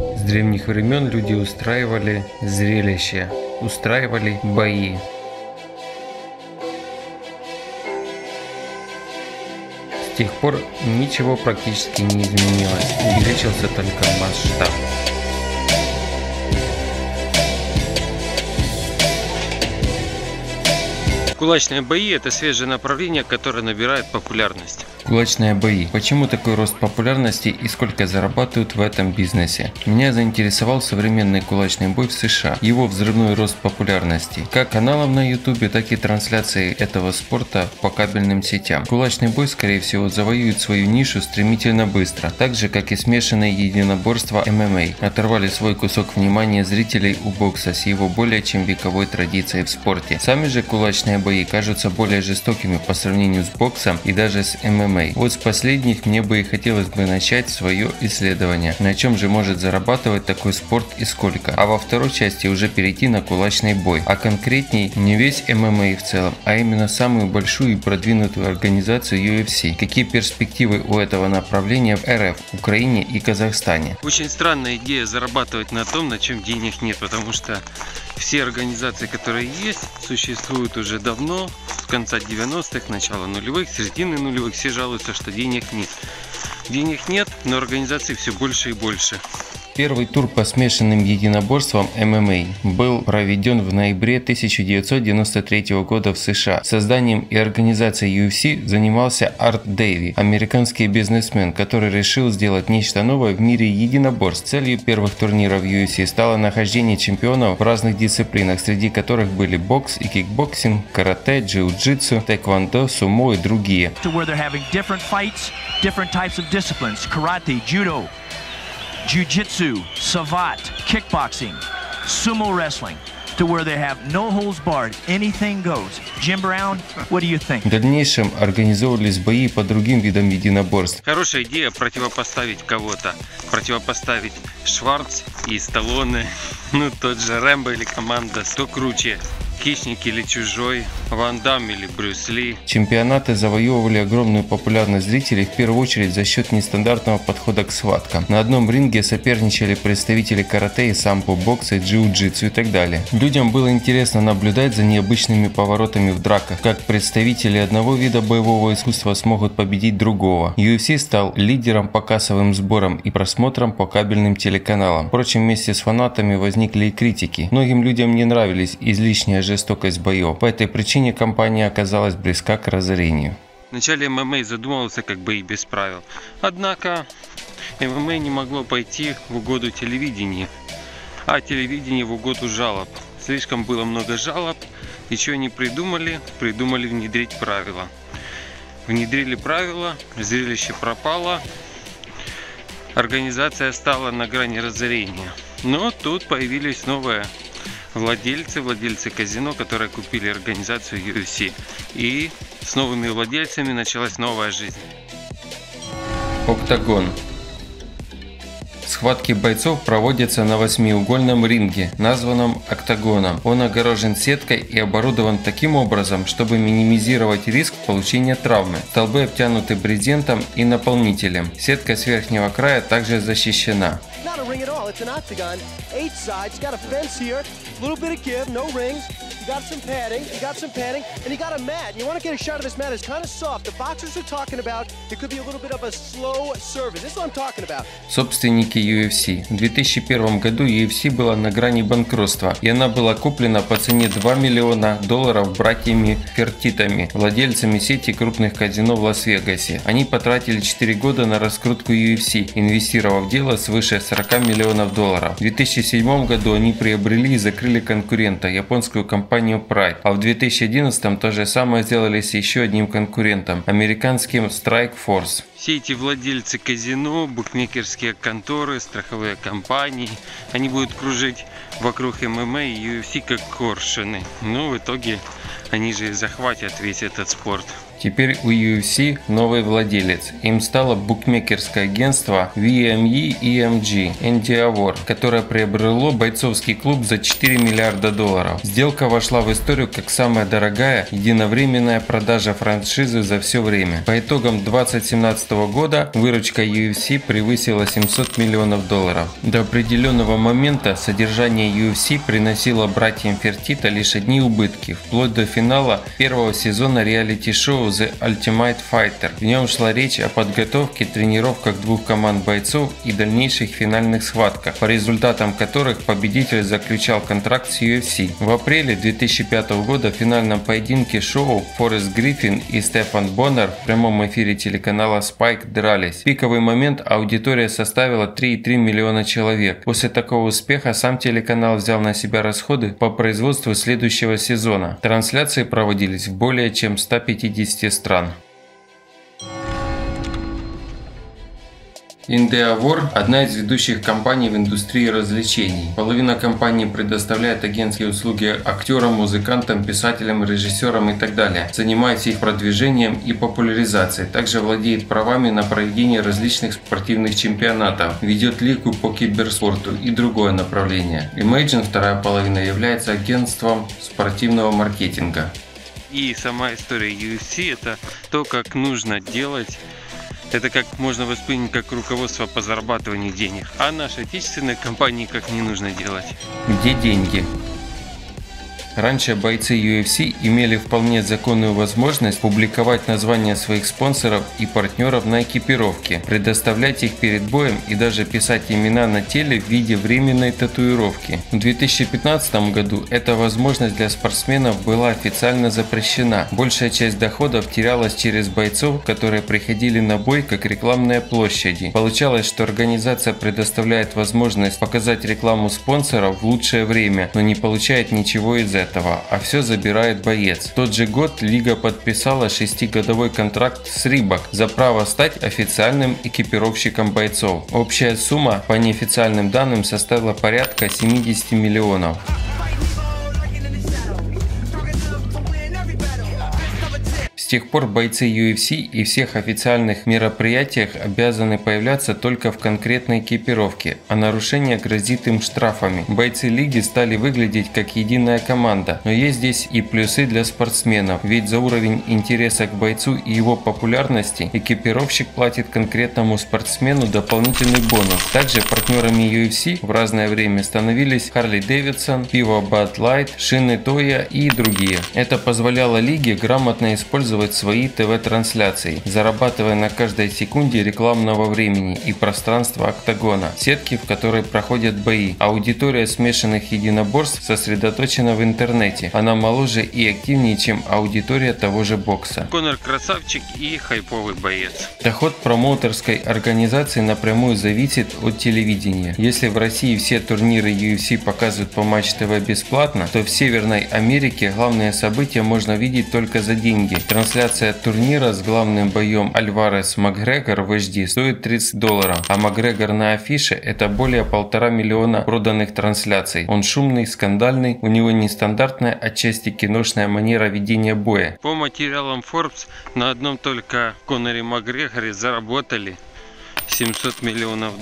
С древних времен люди устраивали зрелища, устраивали бои. С тех пор ничего практически не изменилось, увеличился только масштаб. Кулачные бои – это свежее направление, которое набирает популярность. Кулачные бои. Почему такой рост популярности и сколько зарабатывают в этом бизнесе? Меня заинтересовал современный кулачный бой в США, его взрывной рост популярности, как каналам на YouTube, так и трансляции этого спорта по кабельным сетям. Кулачный бой, скорее всего, завоюет свою нишу стремительно быстро, так же, как и смешанные единоборства ММА оторвали свой кусок внимания зрителей у бокса с его более чем вековой традицией в спорте. Сами же кулачные бои кажутся более жестокими по сравнению с боксом и даже с ММА. Вот с последних мне бы и хотелось бы начать свое исследование, на чем же может зарабатывать такой спорт и сколько, а во второй части уже перейти на кулачный бой, а конкретней не весь ММА в целом, а именно самую большую и продвинутую организацию UFC. Какие перспективы у этого направления в РФ, Украине и Казахстане? Очень странная идея зарабатывать на том, на чем денег нет, потому что все организации, которые есть, существуют уже давно, с конца 90-х, начала нулевых, середины нулевых, все жалуются, что денег нет. Денег нет, но организаций все больше и больше. Первый тур по смешанным единоборствам ММА был проведен в ноябре 1993 года в США. Созданием и организацией UFC занимался Арт Дэйви, американский бизнесмен, который решил сделать нечто новое в мире единоборств. Целью первых турниров UFC стало нахождение чемпионов в разных дисциплинах, среди которых были бокс и кикбоксинг, карате, джиу-джитсу, тэквондо, сумо и другие. Jiu-jitsu, savate, kickboxing, sumo wrestling, to where they have no holds barred, anything goes. Jim Brown, what do you think? В дальнейшем организовывались бои по другим видам единоборств. Хорошая идея противопоставить кого-то, противопоставить Шварц и Сталлоне, ну тот же Рэмбо или команда, кто круче. Хищник или Чужой, Ван Дамм или Брюс Ли. Чемпионаты завоевывали огромную популярность зрителей в первую очередь за счет нестандартного подхода к схваткам. На одном ринге соперничали представители карате и самбо, бокса, джиу-джитсу и так далее. Людям было интересно наблюдать за необычными поворотами в драках, как представители одного вида боевого искусства смогут победить другого. UFC стал лидером по кассовым сборам и просмотрам по кабельным телеканалам. Впрочем, вместе с фанатами возникли и критики. Многим людям не нравились излишние жестокость боев. По этой причине компания оказалась близка к разорению. Вначале ММА задумывался как бои без правил. Однако ММА не могло пойти в угоду телевидению, а телевидение в угоду жалоб. Слишком было много жалоб, и что они придумали? Придумали внедрить правила. Внедрили правила, зрелище пропало, организация стала на грани разорения. Но тут появились новые владельцы казино, которые купили организацию UFC. И с новыми владельцами началась новая жизнь. Октагон. Схватки бойцов проводятся на 8-угольном ринге, названном октагоном. Он огорожен сеткой и оборудован таким образом, чтобы минимизировать риск получения травмы. Столбы обтянуты брезентом и наполнителем. Сетка с верхнего края также защищена. It's an octagon, 8 sides, got a fence here, a little bit of give, no rings, you got some padding, and you got a mat. You want to get a shot of this mat, it's kind of soft. The boxers are talking about, it could be a little bit of a slow service. This is what I'm talking about. Собственники UFC. В 2001 году UFC была на грани банкротства, и она была куплена по цене $2 миллиона братьями Фертитами, владельцами сети крупных казино в Лас-Вегасе. Они потратили 4 года на раскрутку UFC, инвестировав в дело свыше $40 миллионов. В 2007 году они приобрели и закрыли конкурента, японскую компанию Pride, а в 2011 то же самое сделали с еще одним конкурентом, американским Strike Force. Все эти владельцы казино, букмекерские конторы, страховые компании, они будут кружить вокруг ММА и UFC как коршуны. Но в итоге они же захватят весь этот спорт. Теперь у UFC новый владелец. Им стало букмекерское агентство VME EMG Endeavor, которое приобрело бойцовский клуб за $4 миллиарда. Сделка вошла в историю как самая дорогая единовременная продажа франшизы за все время. По итогам 2017 года выручка UFC превысила $700 миллионов. До определенного момента содержание UFC приносило братьям Фертита лишь одни убытки, вплоть до финала первого сезона реалити-шоу The Ultimate Fighter. В нем шла речь о подготовке, тренировках двух команд бойцов и дальнейших финальных схватках, по результатам которых победитель заключал контракт с UFC. В апреле 2005 года в финальном поединке шоу Форест Гриффин и Стефан Боннер в прямом эфире телеканала Spike дрались. В пиковый момент аудитория составила 3,3 миллиона человек. После такого успеха сам телеканал взял на себя расходы по производству следующего сезона. Трансляции проводились в более чем 150 стран. Endeavor – одна из ведущих компаний в индустрии развлечений. Половина компании предоставляет агентские услуги актерам, музыкантам, писателям, режиссерам и так далее, занимается их продвижением и популяризацией. Также владеет правами на проведение различных спортивных чемпионатов, ведет лигу по киберспорту и другое направление. Imagine, вторая половина, является агентством спортивного маркетинга. И сама история UFC – это то, как нужно делать. Это как можно воспринять как руководство по зарабатыванию денег. А нашей отечественной компании как не нужно делать. Где деньги? Раньше бойцы UFC имели вполне законную возможность публиковать названия своих спонсоров и партнеров на экипировке, предоставлять их перед боем и даже писать имена на теле в виде временной татуировки. В 2015 году эта возможность для спортсменов была официально запрещена. Большая часть доходов терялась через бойцов, которые приходили на бой как рекламные площади. Получалось, что организация предоставляет возможность показать рекламу спонсоров в лучшее время, но не получает ничего из этого, а все забирает боец. В тот же год лига подписала 6-годовой контракт с Reebok за право стать официальным экипировщиком бойцов. Общая сумма по неофициальным данным составила порядка 70 миллионов. С тех пор бойцы UFC и всех официальных мероприятиях обязаны появляться только в конкретной экипировке, а нарушение грозит им штрафами. Бойцы лиги стали выглядеть как единая команда, но есть здесь и плюсы для спортсменов, ведь за уровень интереса к бойцу и его популярности экипировщик платит конкретному спортсмену дополнительный бонус. Также партнерами UFC в разное время становились Harley Davidson, пиво Bud Light, шины Toya и другие. Это позволяло лиге грамотно использовать свои ТВ-трансляции, зарабатывая на каждой секунде рекламного времени и пространства октагона, сетки, в которой проходят бои. Аудитория смешанных единоборств сосредоточена в интернете. Она моложе и активнее, чем аудитория того же бокса. Конор красавчик и хайповый боец. Доход промоутерской организации напрямую зависит от телевидения. Если в России все турниры UFC показывают по Матч ТВ бесплатно, то в Северной Америке главные события можно видеть только за деньги. Трансляция турнира с главным боем Альварес-Макгрегор в HD стоит $30, а Макгрегор на афише – это более 1,5 миллиона проданных трансляций. Он шумный, скандальный, у него нестандартная, отчасти киношная манера ведения боя. По материалам Forbes на одном только Коноре Макгрегоре заработали $700 миллионов.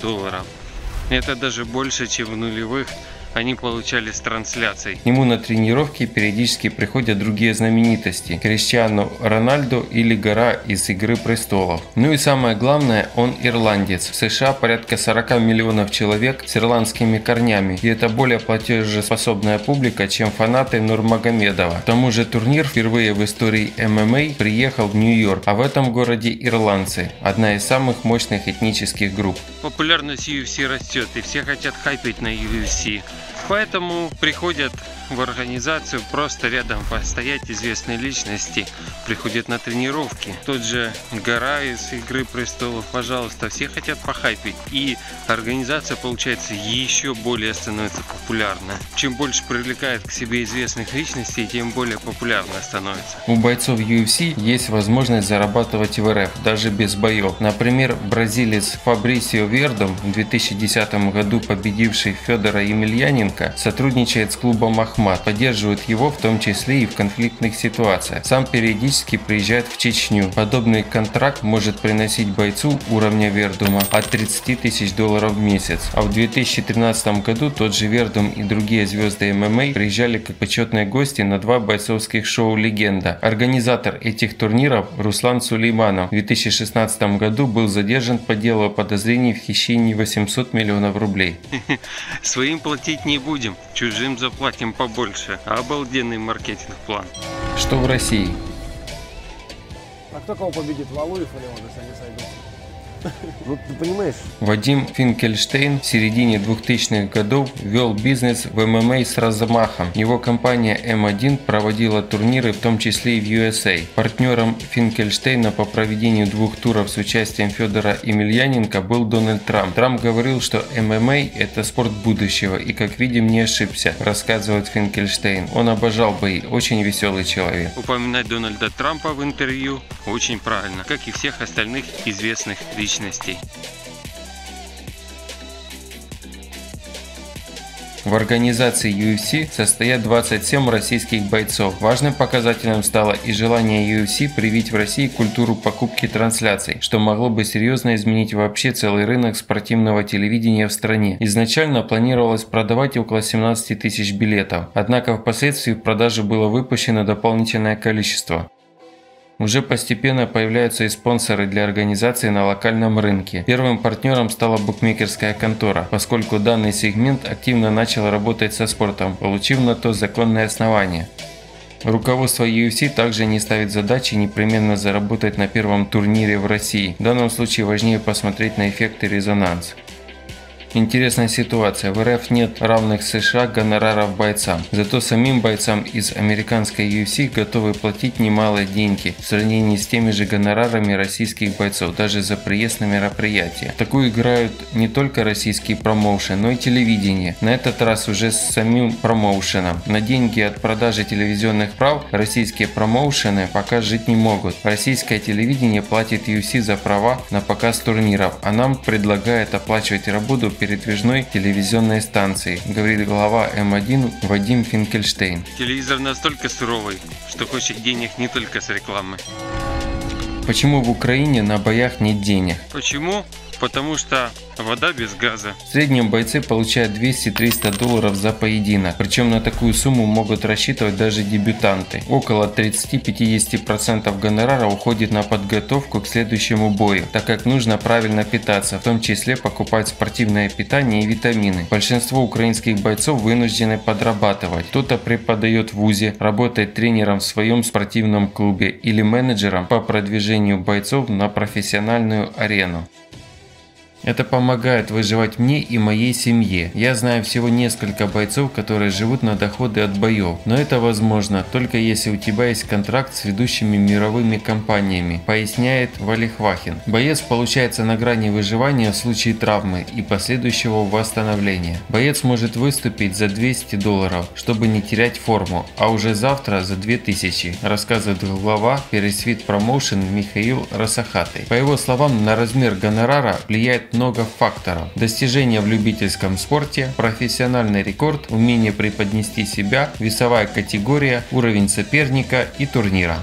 Это даже больше, чем в нулевых они получали с трансляций. К нему на тренировки периодически приходят другие знаменитости – Криштиану Рональдо или Гора из «Игры престолов». Ну и самое главное, он ирландец. В США порядка 40 миллионов человек с ирландскими корнями, и это более платежеспособная публика, чем фанаты Нурмагомедова. К тому же турнир впервые в истории ММА приехал в Нью-Йорк, а в этом городе ирландцы – одна из самых мощных этнических групп. Популярность UFC растет, и все хотят хайпить на UFC. Поэтому приходят в организацию просто рядом постоять известные личности, приходят на тренировки. Тот же Гора из «Игры престолов», пожалуйста, все хотят похайпить. И организация, получается, еще более становится популярной. Чем больше привлекает к себе известных личностей, тем более популярной становится. У бойцов UFC есть возможность зарабатывать в РФ, даже без боев. Например, бразилец Фабрисио Вердом, в 2010 году победивший Федора Емельянин, Емельяненко сотрудничает с клубом «Ахмат», поддерживает его в том числе и в конфликтных ситуациях. Сам периодически приезжает в Чечню. Подобный контракт может приносить бойцу уровня Вердума от 30 тысяч долларов в месяц. А в 2013 году тот же Вердум и другие звезды ММА приезжали как почетные гости на 2 бойцовских шоу «Легенда». Организатор этих турниров Руслан Сулейманов в 2016 году был задержан по делу о подозрении в хищении 800 миллионов рублей. Своим платить не будем, чужим заплатим побольше. Обалденный маркетинг-план. Что в России? А кто кого победит, Валуев или он, если они сойдутся? Ну, ты понимаешь? Вадим Финкельштейн в середине 2000-х годов вел бизнес в ММА с размахом. Его компания М1 проводила турниры, в том числе и в USA. Партнером Финкельштейна по проведению 2 туров с участием Федора Емельяненко был Дональд Трамп. Трамп говорил, что ММА – это спорт будущего, и, как видим, не ошибся, рассказывает Финкельштейн. Он обожал бои, очень веселый человек. Упоминать Дональда Трампа в интервью очень правильно, как и всех остальных известных личностей. В организации UFC состоят 27 российских бойцов. Важным показателем стало и желание UFC привить в России культуру покупки трансляций, что могло бы серьезно изменить вообще целый рынок спортивного телевидения в стране. Изначально планировалось продавать около 17 тысяч билетов, однако впоследствии в продажу было выпущено дополнительное количество. Уже постепенно появляются и спонсоры для организации на локальном рынке. Первым партнером стала букмекерская контора, поскольку данный сегмент активно начал работать со спортом, получив на то законное основание. Руководство UFC также не ставит задачи непременно заработать на первом турнире в России. В данном случае важнее посмотреть на эффект и резонанс. Интересная ситуация. В РФ нет равных США гонораров бойцам. Зато самим бойцам из американской UFC готовы платить немалые деньги в сравнении с теми же гонорарами российских бойцов, даже за приезд на мероприятия. Такую играют не только российские промоушены, но и телевидение. На этот раз уже с самим промоушеном. На деньги от продажи телевизионных прав российские промоушены пока жить не могут. Российское телевидение платит UFC за права на показ турниров, а нам предлагает оплачивать работу передвижной телевизионной станции, говорит глава М1 Вадим Финкельштейн. Телевизор настолько суровый, что хочет денег не только с рекламы. Почему в Украине на боях нет денег? Почему? Потому что вода без газа. В среднем бойцы получают 200-300 долларов за поединок, причем на такую сумму могут рассчитывать даже дебютанты. Около 30-50% гонорара уходит на подготовку к следующему бою, так как нужно правильно питаться, в том числе покупать спортивное питание и витамины. Большинство украинских бойцов вынуждены подрабатывать. Кто-то преподает в вузе, работает тренером в своем спортивном клубе или менеджером по продвижению бойцов на профессиональную арену. Это помогает выживать мне и моей семье. Я знаю всего несколько бойцов, которые живут на доходы от боев, но это возможно только если у тебя есть контракт с ведущими мировыми компаниями, поясняет Валихвахин. Боец получается на грани выживания в случае травмы и последующего восстановления. Боец может выступить за 200 долларов, чтобы не терять форму, а уже завтра за 2000, рассказывает глава Пересвит Промоушен Михаил Росахатый. По его словам, на размер гонорара влияет много факторов. Достижения в любительском спорте, профессиональный рекорд, умение преподнести себя, весовая категория, уровень соперника и турнира.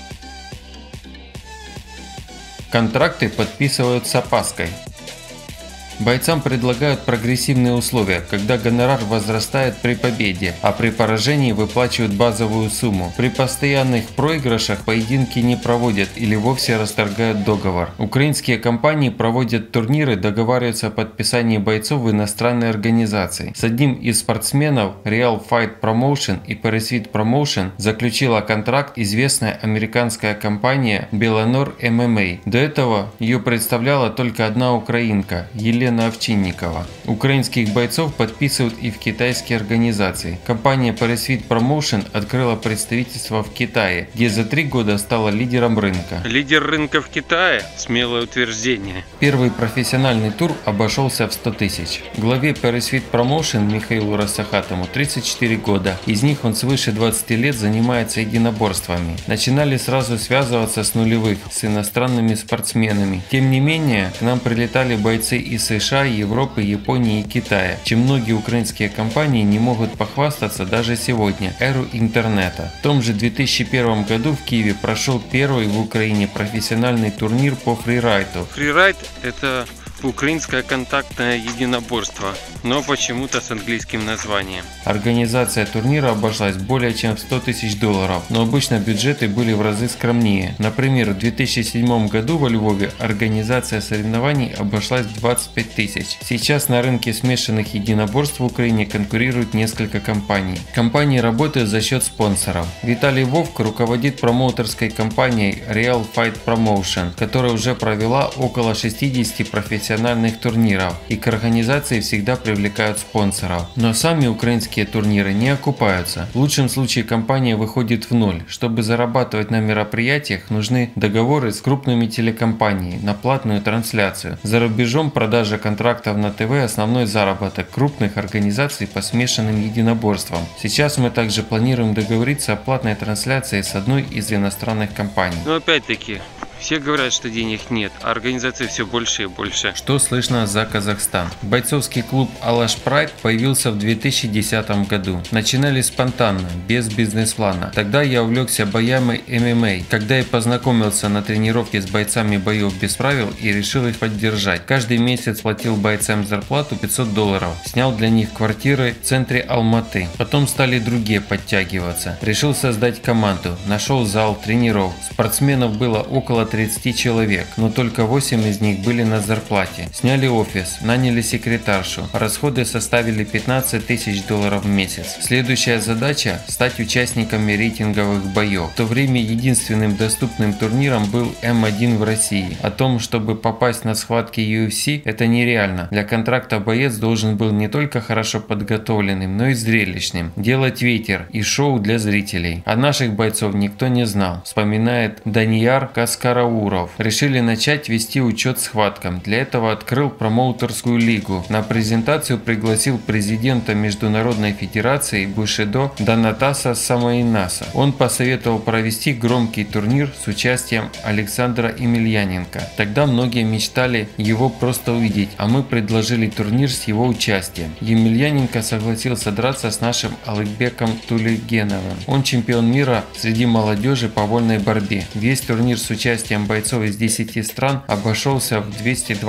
Контракты подписывают с опаской. Бойцам предлагают прогрессивные условия, когда гонорар возрастает при победе, а при поражении выплачивают базовую сумму. При постоянных проигрышах поединки не проводят или вовсе расторгают договор. Украинские компании проводят турниры, договариваются о подписании бойцов в иностранной организации. С одним из спортсменов Real Fight Promotion и Пересвит Promotion заключила контракт известная американская компания Беланор MMA. До этого ее представляла только одна украинка – Елена Овчинникова. Украинских бойцов подписывают и в китайские организации. Компания Пересвит Promotion открыла представительство в Китае, где за 3 года стала лидером рынка. Лидер рынка в Китае? Смелое утверждение. Первый профессиональный тур обошелся в 100 тысяч. Главе Пересвит Promotion Михаилу Росахатому 34 года. Из них он свыше 20 лет занимается единоборствами. Начинали сразу связываться с нулевых, с иностранными спортсменами. Тем не менее, к нам прилетали бойцы из США США, Европы, Японии и Китая, чем многие украинские компании не могут похвастаться даже сегодня, эру интернета. В том же 2001 году в Киеве прошел первый в Украине профессиональный турнир по фрирайду. Фрирайд – это украинское контактное единоборство, но почему-то с английским названием. Организация турнира обошлась более чем в $100 000, но обычно бюджеты были в разы скромнее. Например, в 2007 году во Львове организация соревнований обошлась в 25 000. Сейчас на рынке смешанных единоборств в Украине конкурируют несколько компаний. Компании работают за счет спонсоров. Виталий Вовк руководит промоутерской компанией Real Fight Promotion, которая уже провела около 60 профессиональных турниров, и к организации всегда привлекают спонсоров. Но сами украинские турниры не окупаются. В лучшем случае компания выходит в ноль. Чтобы зарабатывать на мероприятиях, нужны договоры с крупными телекомпаниями на платную трансляцию. За рубежом продажа контрактов на ТВ – основной заработок крупных организаций по смешанным единоборствам. Сейчас мы также планируем договориться о платной трансляции с одной из иностранных компаний. Но опять-таки, все говорят, что денег нет, а организаций все больше и больше. Что слышно за Казахстан? Бойцовский клуб Алаш Прайд появился в 2010 году. Начинали спонтанно, без бизнес-плана. Тогда я увлекся боями ММА, когда я познакомился на тренировке с бойцами боев без правил и решил их поддержать. Каждый месяц платил бойцам зарплату $500, снял для них квартиры в центре Алматы. Потом стали другие подтягиваться. Решил создать команду, нашел зал тренеров. Спортсменов было около 30 человек, но только 8 из них были на зарплате. Сняли офис, наняли секретаршу. Расходы составили $15 000 в месяц. Следующая задача – стать участниками рейтинговых боев. В то время единственным доступным турниром был М1 в России. О том, чтобы попасть на схватки UFC, это нереально. Для контракта боец должен был не только хорошо подготовленным, но и зрелищным. Делать ветер и шоу для зрителей. А наших бойцов никто не знал, вспоминает Данияр Каскарауров. Решили начать вести учет схваткам. Для этого открыл промоутерскую лигу. На презентацию пригласил президента Международной федерации Бушидо Данатаса Самоинаса. Он посоветовал провести громкий турнир с участием Александра Емельяненко. Тогда многие мечтали его просто увидеть, а мы предложили турнир с его участием. Емельяненко согласился драться с нашим Алыкбеком Тулигеновым. Он чемпион мира среди молодежи по вольной борьбе. Весь турнир с участием бойцов из 10 стран обошелся в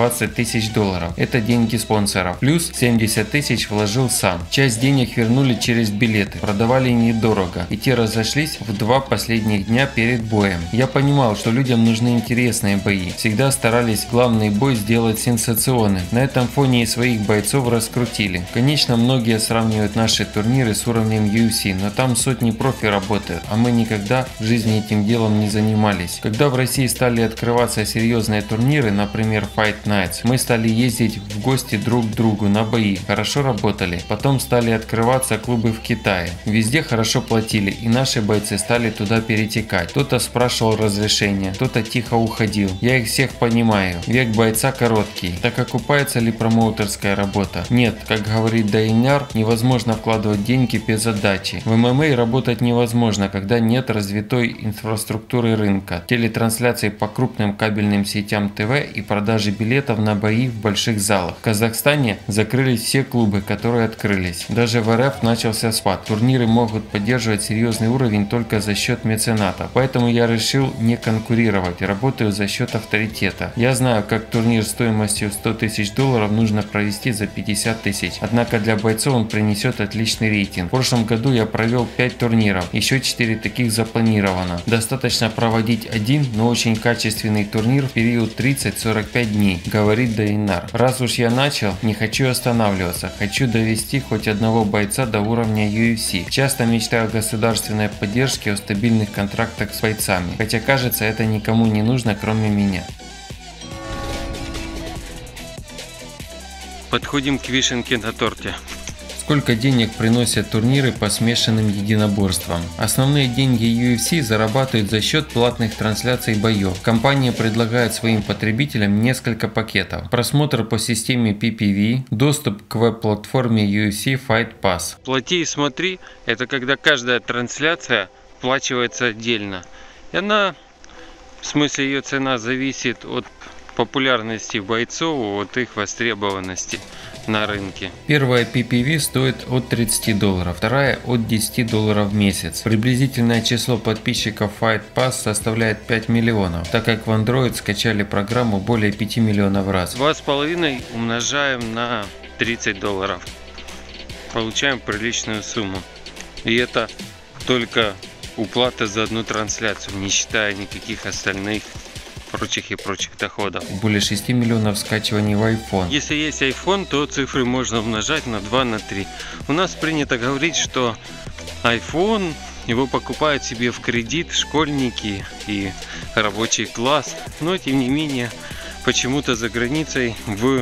$220 000. Это деньги спонсоров. Плюс 70 000 вложил сам. Часть денег вернули через билеты. Продавали недорого. И те разошлись в 2 последних дня перед боем. Я понимал, что людям нужны интересные бои. Всегда старались главный бой сделать сенсационным. На этом фоне и своих бойцов раскрутили. Конечно, многие сравнивают наши турниры с уровнем UFC, но там сотни профи работают, а мы никогда в жизни этим делом не занимались. Когда в России стали открываться серьезные турниры, например Fight Nights, мы стали ездить в гости друг к другу на бои, хорошо работали. Потом стали открываться клубы в Китае. Везде хорошо платили, и наши бойцы стали туда перетекать. Кто-то спрашивал разрешения, кто-то тихо уходил. Я их всех понимаю. Век бойца короткий. Так окупается ли промоутерская работа? Нет, как говорит Дайняр, невозможно вкладывать деньги без отдачи. В ММА работать невозможно, когда нет развитой инфраструктуры рынка, телетрансляции по крупным кабельным сетям ТВ и продажи билетов на бои в больших залах. В Казахстане закрылись все клубы, которые открылись. Даже в РФ начался спад. Турниры могут поддерживать серьезный уровень только за счет меценатов. Поэтому я решил не конкурировать, работаю за счет авторитета. Я знаю, как турнир стоимостью $100 000 нужно провести за 50 000. Однако для бойцов он принесет отличный рейтинг. В прошлом году я провел 5 турниров, еще 4 таких запланировано. Достаточно проводить один, но очень качественный турнир в период 30-45 дней, говорит Дайнар. Раз уж я начал, не хочу останавливаться, хочу довести хоть одного бойца до уровня UFC. Часто мечтаю о государственной поддержке, о стабильных контрактах с бойцами, хотя кажется, это никому не нужно, кроме меня. Подходим к вишенке на торте. Сколько денег приносят турниры по смешанным единоборствам? Основные деньги UFC зарабатывают за счет платных трансляций боев. Компания предлагает своим потребителям несколько пакетов. Просмотр по системе PPV, доступ к веб-платформе UFC Fight Pass. Плати и смотри – это когда каждая трансляция оплачивается отдельно. И она, в смысле ее цена зависит от популярности бойцов, от их востребованности на рынке. Первая PPV стоит от $30, вторая от $10 в месяц. Приблизительное число подписчиков Fight Pass составляет 5 миллионов, так как в Android скачали программу более 5 миллионов раз. 2,5 умножаем на $30. Получаем приличную сумму. И это только уплата за одну трансляцию, не считая никаких остальных прочих доходов. Более 6 миллионов скачиваний в iPhone. Если есть iPhone, то цифры можно умножать на 2, на 3. У нас принято говорить, что iPhone, его покупают себе в кредит школьники и рабочий класс. Но тем не менее, почему-то за границей в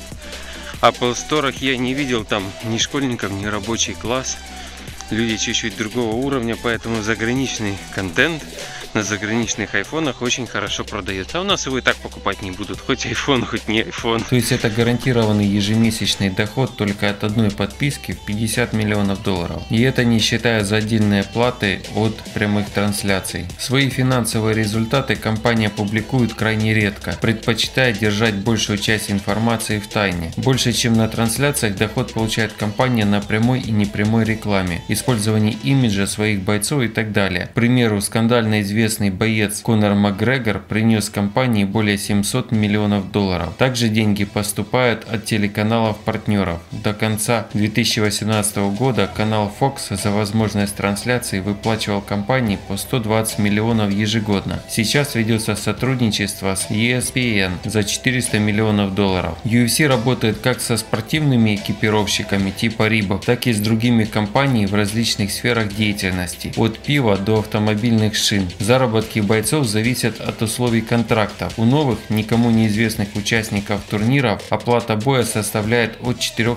Apple Store я не видел там ни школьников, ни рабочий класс. Люди чуть-чуть другого уровня, поэтому заграничный контент на заграничных айфонах очень хорошо продается. А у нас его и так покупать не будут, хоть iPhone, хоть не iPhone. То есть это гарантированный ежемесячный доход только от одной подписки в 50 миллионов долларов. И это не считая за отдельные платы от прямых трансляций. Свои финансовые результаты компания публикует крайне редко, предпочитая держать большую часть информации в тайне. Больше чем на трансляциях доход получает компания на прямой и непрямой рекламе, использовании имиджа своих бойцов и так далее. К примеру, скандально известный боец Конор Макгрегор принес компании более 700 миллионов долларов. Также деньги поступают от телеканалов-партнеров. До конца 2018 года канал Fox за возможность трансляции выплачивал компании по 120 миллионов ежегодно. Сейчас ведется сотрудничество с ESPN за 400 миллионов долларов. UFC работает как со спортивными экипировщиками типа Reebok, так и с другими компаниями в различных сферах деятельности, от пива до автомобильных шин. Заработки бойцов зависят от условий контрактов. У новых, никому неизвестных участников турниров оплата боя составляет от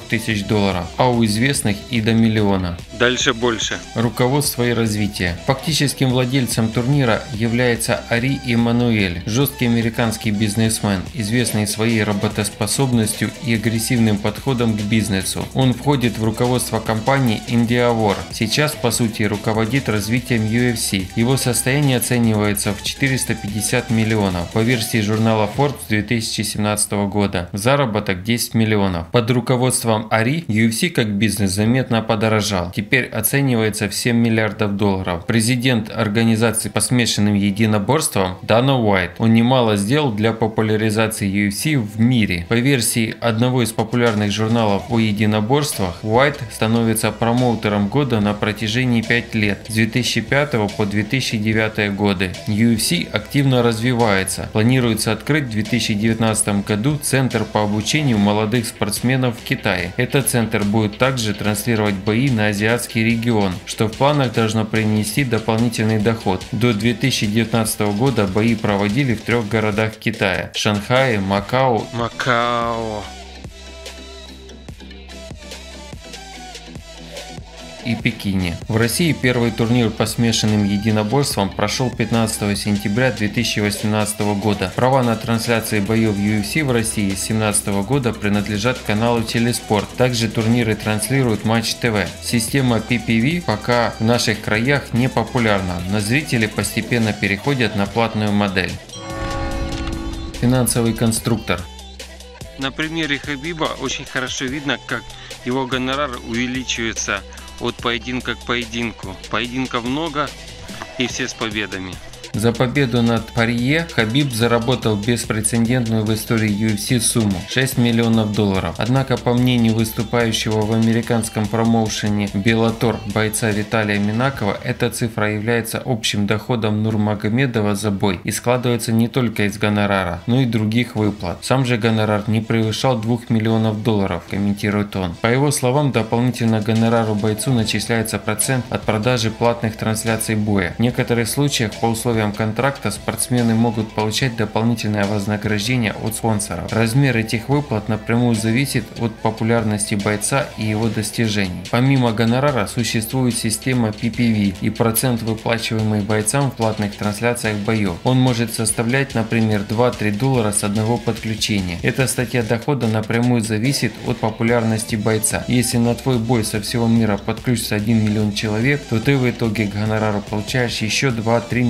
$4000, а у известных и до миллиона. Дальше больше. Руководство и развитие. Фактическим владельцем турнира является Ари Эммануэль, жесткий американский бизнесмен, известный своей работоспособностью и агрессивным подходом к бизнесу. Он входит в руководство компании Endeavor. Сейчас, по сути, руководит развитием UFC. Его состояние оценивается в 450 миллионов по версии журнала Forbes 2017 года. Заработок 10 миллионов. Под руководством Ари UFC как бизнес заметно подорожал. Теперь оценивается в 7 миллиардов долларов. Президент организации по смешанным единоборствам Дана Уайт. Он немало сделал для популяризации UFC в мире. По версии одного из популярных журналов о единоборствах, Уайт становится промоутером года на протяжении 5 лет с 2005 по 2009 годы. UFC активно развивается. Планируется открыть в 2019 году центр по обучению молодых спортсменов в Китае. Этот центр будет также транслировать бои на азиатский регион, что в планах должно принести дополнительный доход. До 2019 года бои проводили в 3 городах Китая – Шанхае, Макао и Пекине. В России первый турнир по смешанным единоборствам прошел 15 сентября 2018 года. Права на трансляции боев UFC в России с 2017 года принадлежат каналу Телеспорт. Также турниры транслирует Матч ТВ. Система PPV пока в наших краях не популярна, но зрители постепенно переходят на платную модель. Финансовый конструктор. На примере Хабиба очень хорошо видно, как его гонорар увеличивается от поединка к поединку. Поединков много и все с победами. За победу над Порье Хабиб заработал беспрецедентную в истории UFC сумму – 6 миллионов долларов. Однако, по мнению выступающего в американском промоушене Bellator бойца Виталия Минакова, эта цифра является общим доходом Нурмагомедова за бой и складывается не только из гонорара, но и других выплат. Сам же гонорар не превышал 2 миллионов долларов, комментирует он. По его словам, дополнительно гонорару бойцу начисляется процент от продажи платных трансляций боя. В некоторых случаях по условиям контракта спортсмены могут получать дополнительное вознаграждение от спонсоров. Размер этих выплат напрямую зависит от популярности бойца и его достижений. Помимо гонорара существует система PPV и процент, выплачиваемый бойцам в платных трансляциях боев. Он может составлять, например, 2-3 доллара с одного подключения. Эта статья дохода напрямую зависит от популярности бойца. Если на твой бой со всего мира подключится 1 миллион человек, то ты в итоге к гонорару получаешь еще 2-3 миллиона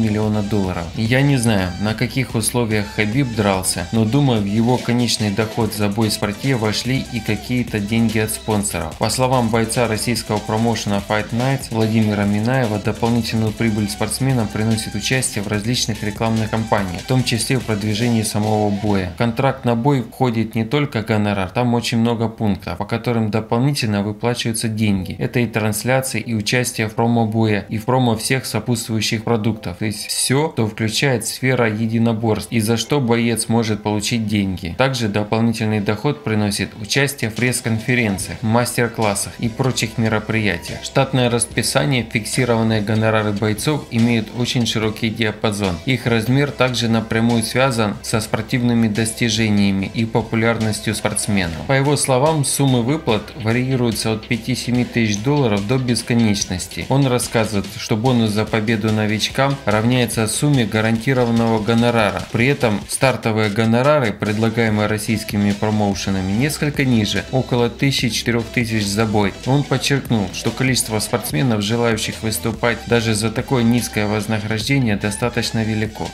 миллиона долларов. Я не знаю, на каких условиях Хабиб дрался, но думаю, в его конечный доход за бой с портье вошли и какие-то деньги от спонсоров. По словам бойца российского промоушена Fight Nights Владимира Минаева, дополнительную прибыль спортсменам приносит участие в различных рекламных кампаниях, в том числе в продвижении самого боя. В контракт на бой входит не только гонорар, там очень много пунктов, по которым дополнительно выплачиваются деньги. Это и трансляции, и участие в промо боя, и в промо всех сопутствующих продуктов. То есть все, что включает сфера единоборств, и за что боец может получить деньги. Также дополнительный доход приносит участие в пресс-конференциях, мастер-классах и прочих мероприятиях. Штатное расписание, фиксированные гонорары бойцов имеют очень широкий диапазон. Их размер также напрямую связан со спортивными достижениями и популярностью спортсменов. По его словам, суммы выплат варьируются от 5-7 тысяч долларов до бесконечности. Он рассказывает, что бонус за победу новичкам равняется сумме гарантированного гонорара. При этом стартовые гонорары, предлагаемые российскими промоушенами, несколько ниже, около 1000-4000 за бой. Он подчеркнул, что количество спортсменов, желающих выступать даже за такое низкое вознаграждение, достаточно велико.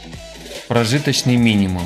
Прожиточный минимум.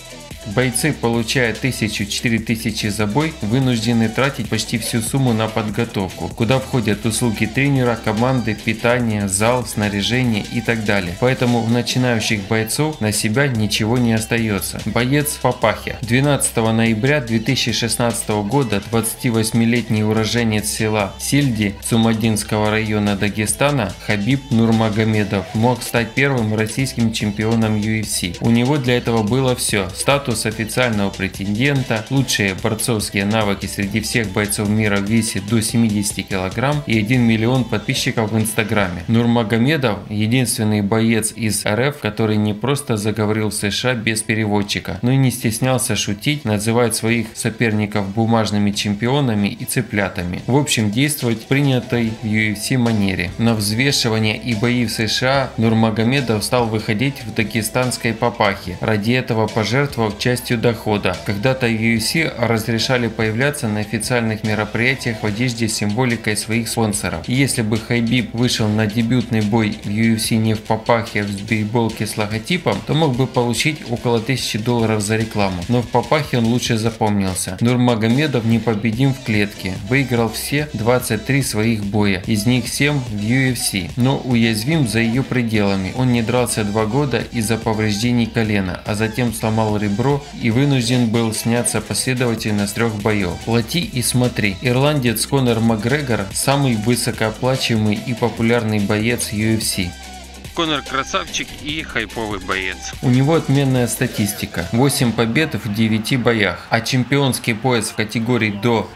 Бойцы, получая 1000-4000 за бой, вынуждены тратить почти всю сумму на подготовку, куда входят услуги тренера, команды, питание, зал, снаряжение и так далее. Поэтому у начинающих бойцов на себя ничего не остается. Боец в папахе. 12 ноября 2016 года 28-летний уроженец села Сильди Цумадинского района Дагестана Хабиб Нурмагомедов мог стать первым российским чемпионом UFC. У него для этого было все: статус официального претендента, лучшие борцовские навыки среди всех бойцов мира в весе до 70 кг и 1 миллион подписчиков в Инстаграме. Нурмагомедов – единственный боец из РФ, который не просто заговорил в США без переводчика, но и не стеснялся шутить, называть своих соперников бумажными чемпионами и цыплятами. В общем, действовать в принятой в UFC манере. На взвешивание и бои в США Нурмагомедов стал выходить в дагестанской папахе. Ради этого пожертвовал частью дохода. Когда-то UFC разрешали появляться на официальных мероприятиях в одежде с символикой своих спонсоров. И если бы Хабиб вышел на дебютный бой в UFC не в папахе, а в бейсболке с логотипом, то мог бы получить около $1000 за рекламу. Но в папахе он лучше запомнился. Нурмагомедов непобедим в клетке. Выиграл все 23 своих боя, из них 7 в UFC. Но уязвим за ее пределами. Он не дрался 2 года из-за повреждений колена, а затем сломал ребро и вынужден был сняться последовательно с 3 боев. Плати и смотри. Ирландец Конор Макгрегор – самый высокооплачиваемый и популярный боец UFC. Конор красавчик и хайповый боец. У него отменная статистика. 8 побед в 9 боях, а чемпионский пояс в категории до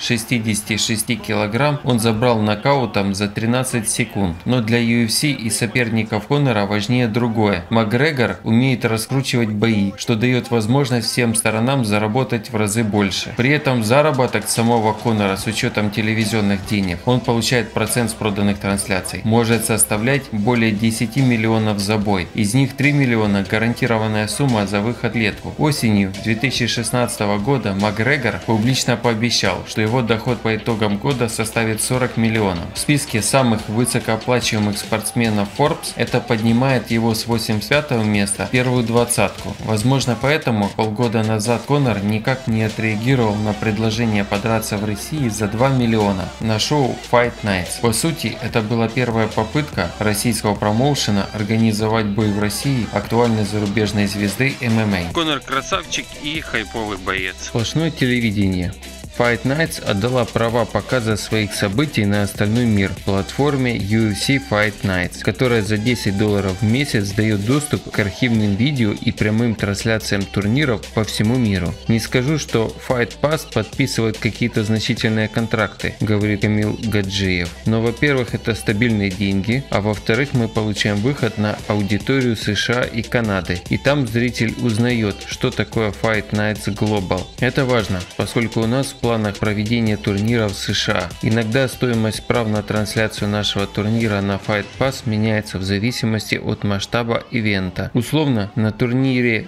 66 кг он забрал нокаутом за 13 секунд. Но для UFC и соперников Конора важнее другое. Макгрегор умеет раскручивать бои, что дает возможность всем сторонам заработать в разы больше. При этом заработок самого Конора с учетом телевизионных денег, он получает процент с проданных трансляций, может составлять более 10 миллионов за бой. Из них 3 миллиона гарантированная сумма за выход в клетку. Осенью 2016 года Макгрегор публично пообещал, что его доход по итогам года составит 40 миллионов. В списке самых высокооплачиваемых спортсменов Forbes это поднимает его с 85 места в первую двадцатку. Возможно, поэтому полгода назад Конор никак не отреагировал на предложение подраться в России за 2 миллиона на шоу Fight Nights. По сути, это была первая попытка российского промоушена организовать бой в России актуальной зарубежной звезды ММА. Конор красавчик и хайповый боец. Сплошное телевидение. Fight Nights отдала права показа своих событий на остальной мир платформе UFC Fight Nights, которая за $10 в месяц дает доступ к архивным видео и прямым трансляциям турниров по всему миру. Не скажу, что Fight Pass подписывает какие-то значительные контракты, говорит Камил Гаджиев. Но, во-первых, это стабильные деньги, а во-вторых, мы получаем выход на аудиторию США и Канады. И там зритель узнает, что такое Fight Nights Global. Это важно, поскольку у нас в планах проведения турнира в США. Иногда стоимость прав на трансляцию нашего турнира на Fight Pass меняется в зависимости от масштаба ивента. Условно, на турнире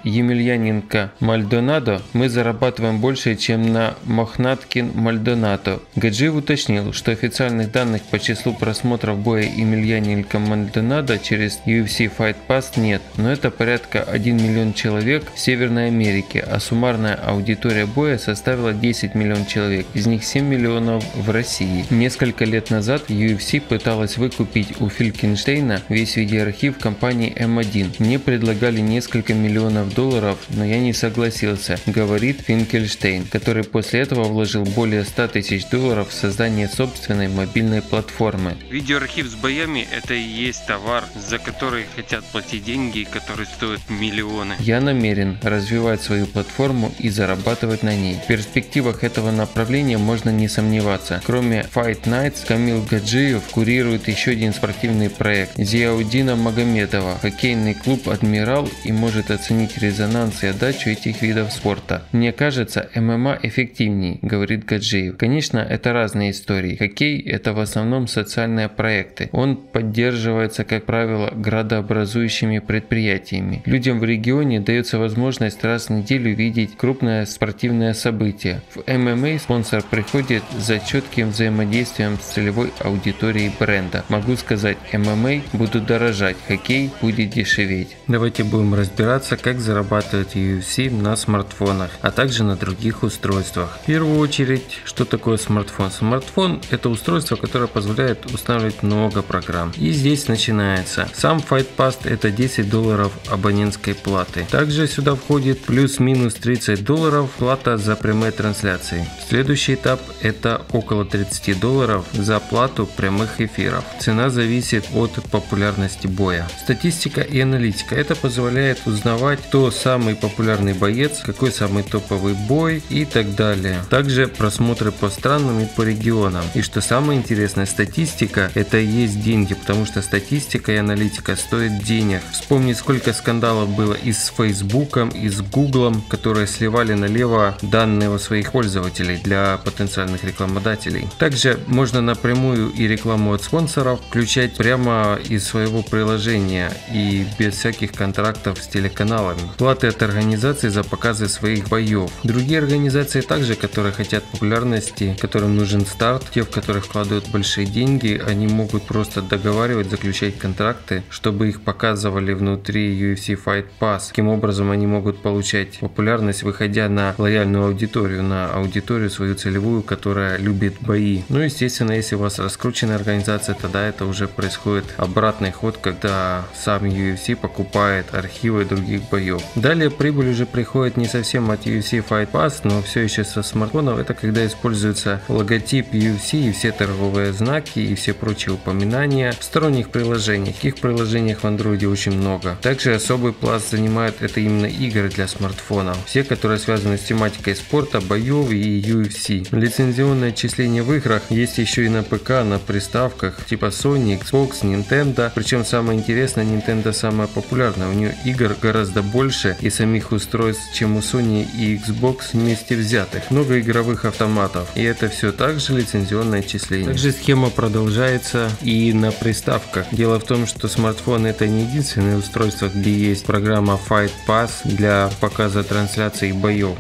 Емельяненко-Мальдонадо мы зарабатываем больше, чем на Мохнаткин-Мальдонадо. Гаджиев уточнил, что официальных данных по числу просмотров боя Емельяненко-Мальдонадо через UFC Fight Pass нет, но это порядка 1 миллион человек в Северной Америке, а суммарная аудитория боя составила 10 миллионов человек, из них 7 миллионов в России. Несколько лет назад UFC пыталась выкупить у Финкельштейна весь видеоархив компании M1. Мне предлагали несколько миллионов долларов, но я не согласился, говорит Финкельштейн, который после этого вложил более 100 тысяч долларов в создание собственной мобильной платформы. Видеоархив с боями — это и есть товар, за который хотят платить деньги, которые стоят миллионы. Я намерен развивать свою платформу и зарабатывать на ней. В перспективах этого направления можно не сомневаться. Кроме Fight Nights, Камил Гаджиев курирует еще один спортивный проект Зияудина Магомедова, хоккейный клуб «Адмирал», и может оценить резонанс и отдачу этих видов спорта. Мне кажется, ММА эффективней, говорит Гаджиев. Конечно, это разные истории. Хоккей – это в основном социальные проекты. Он поддерживается, как правило, градообразующими предприятиями. Людям в регионе дается возможность раз в неделю видеть крупное спортивное событие. В ММА спонсор приходит за четким взаимодействием с целевой аудиторией бренда. Могу сказать, ММА будут дорожать, хоккей будет дешеветь. Давайте будем разбираться, как зарабатывать UFC на смартфонах, а также на других устройствах. В первую очередь, что такое смартфон? Смартфон – это устройство, которое позволяет устанавливать много программ. И здесь начинается. Сам Fight Pass – это $10 абонентской платы. Также сюда входит плюс-минус $30 плата за прямые трансляции. Следующий этап – это около $30 за плату прямых эфиров. Цена зависит от популярности боя. Статистика и аналитика – это позволяет узнавать, кто самый популярный боец, какой самый топовый бой и так далее. Также просмотры по странам и по регионам. И что самое интересное, статистика – это и есть деньги, потому что статистика и аналитика стоят денег. Вспомни, сколько скандалов было и с Фейсбуком, и с Гуглом, которые сливали налево данные у своих пользователей для потенциальных рекламодателей. Также можно напрямую и рекламу от спонсоров включать прямо из своего приложения и без всяких контрактов с телеканалами. Платы от организаций за показы своих боев. Другие организации также, которые хотят популярности, которым нужен старт, те, в которых вкладывают большие деньги, они могут просто договаривать, заключать контракты, чтобы их показывали внутри UFC Fight Pass. Таким образом они могут получать популярность, выходя на лояльную аудиторию, на аудиторию свою целевую, которая любит бои. Ну, естественно, если у вас раскрученная организация, тогда это уже происходит обратный ход, когда сам UFC покупает архивы других боев. Далее прибыль уже приходит не совсем от UFC Fight Pass, но все еще со смартфонов. Это когда используется логотип UFC и все торговые знаки и все прочие упоминания в сторонних приложениях. Таких приложениях в Android очень много. Также особый пласт занимают это именно игры для смартфонов. Все, которые связаны с тематикой спорта, боев и UFC. Лицензионное отчисление в играх есть еще и на ПК, на приставках типа Sony, Xbox, Nintendo. Причем самое интересное, Nintendo самая популярная. У нее игр гораздо больше и самих устройств, чем у Sony и Xbox вместе взятых. Много игровых автоматов. И это все также лицензионное отчисление. Также схема продолжается и на приставках. Дело в том, что смартфон это не единственное устройство, где есть программа Fight Pass для показа трансляций боев.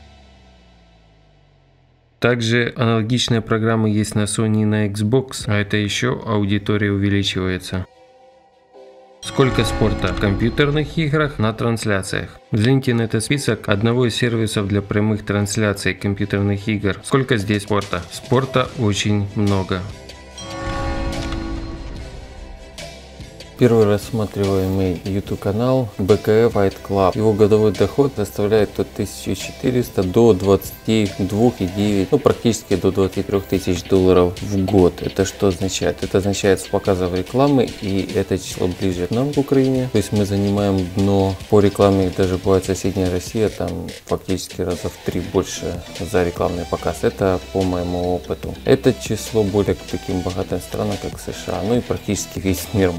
Также аналогичные программы есть на Sony и на Xbox, а это еще аудитория увеличивается. Сколько спорта в компьютерных играх на трансляциях? Взгляните на этот список одного из сервисов для прямых трансляций компьютерных игр. Сколько здесь спорта? Спорта очень много. Первый рассматриваемый YouTube канал BKF Fight Club. Его годовой доход составляет от 1400 до 22,9, ну практически до 23 тысяч долларов в год. Это что означает? Это означает с показов рекламы, и это число ближе к нам в Украине. То есть мы занимаем дно по рекламе, даже бывает соседняя Россия, там фактически раза в 3 больше за рекламный показ. Это по моему опыту. Это число более к таким богатым странам, как США, ну и практически весь мир может быть.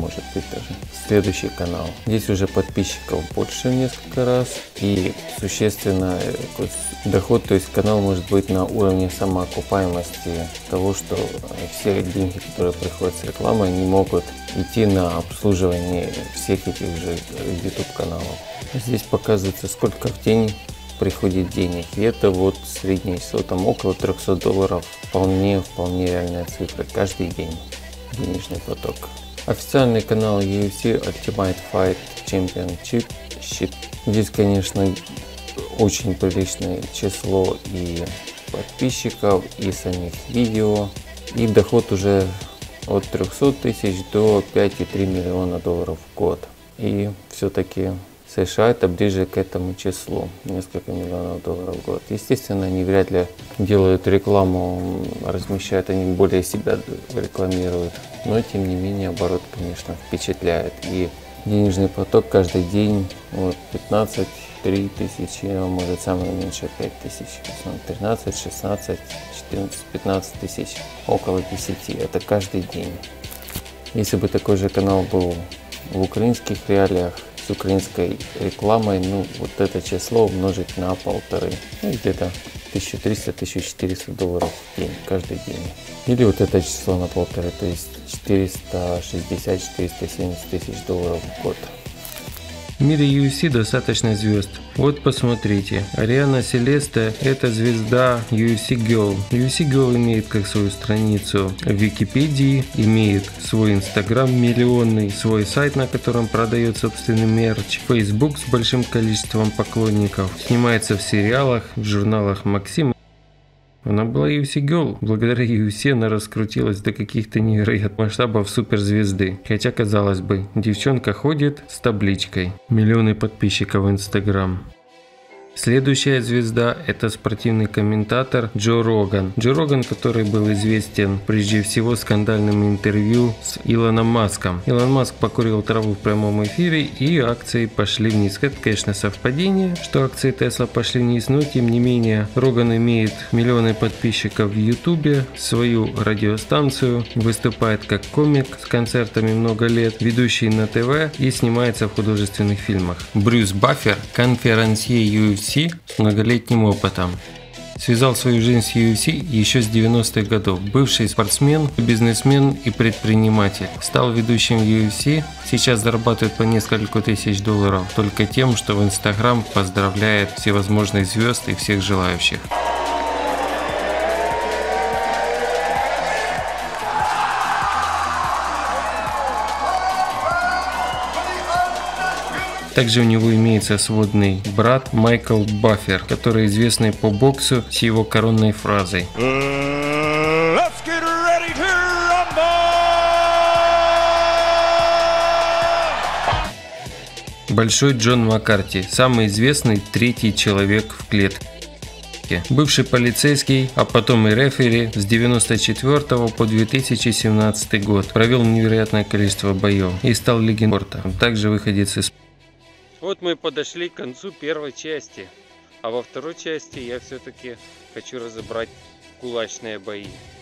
даже. Следующий канал. Здесь уже подписчиков больше в несколько раз и существенно доход, то есть канал может быть на уровне самоокупаемости того, что все деньги, которые приходят с рекламой, не могут идти на обслуживание всех этих же YouTube каналов. Здесь показывается, сколько в день приходит денег, и это вот среднее число, там около $300, вполне реальная цифра каждый день, денежный поток. Официальный канал UFC Ultimate Fight Championship. Здесь, конечно, очень приличное число и подписчиков, и самих видео, и доход уже от 300 тысяч до 5,3 миллиона долларов в год. И все-таки США это ближе к этому числу, несколько миллионов долларов в год. Естественно, они вряд ли делают рекламу, размещают, они более себя рекламируют, но тем не менее оборот, конечно, впечатляет. И денежный поток каждый день вот 15-3 тысячи, может самое меньше 5 тысяч, 13, 16, 14, 15 тысяч, около 10, это каждый день. Если бы такой же канал был в украинских реалиях, с украинской рекламой, ну вот это число умножить на 1,5, ну, где-то $1300-1400 в день, каждый день. Или вот это число на 1,5, то есть 460-470 тысяч долларов в год. В мире UFC достаточно звезд. Вот посмотрите, Ариана Селеста – это звезда UFC Girl. UFC Girl имеет как свою страницу в Википедии, имеет свой Инстаграм миллионный, свой сайт, на котором продает собственный мерч, Facebook с большим количеством поклонников, снимается в сериалах, в журналах Максим. Она была UFC Girl. Благодаря UFC она раскрутилась до каких-то невероятных масштабов суперзвезды. Хотя, казалось бы, девчонка ходит с табличкой «Миллионы подписчиков в Инстаграм». Следующая звезда – это спортивный комментатор Джо Роган. Джо Роган, который был известен прежде всего скандальным интервью с Илоном Маском. Илон Маск покурил траву в прямом эфире, и акции пошли вниз. Это, конечно, совпадение, что акции Tesla пошли вниз, но тем не менее Роган имеет миллионы подписчиков в Ютубе, свою радиостанцию, выступает как комик с концертами много лет, ведущий на ТВ и снимается в художественных фильмах. Брюс Баффер, конферансье UFC с многолетним опытом. Связал свою жизнь с UFC еще с 90-х годов. Бывший спортсмен, бизнесмен и предприниматель. Стал ведущим UFC. Сейчас зарабатывает по несколько тысяч долларов только тем, что в Instagram поздравляет всевозможных звезд и всех желающих. Также у него имеется сводный брат Майкл Баффер, который известный по боксу с его коронной фразой «Большой Джон Маккарти, самый известный третий человек в клетке». Бывший полицейский, а потом и рефери с 1994 по 2017 год. Провел невероятное количество боев и стал легендой спорта. Также выходец из... Вот мы подошли к концу первой части, а во второй части я все-таки хочу разобрать кулачные бои.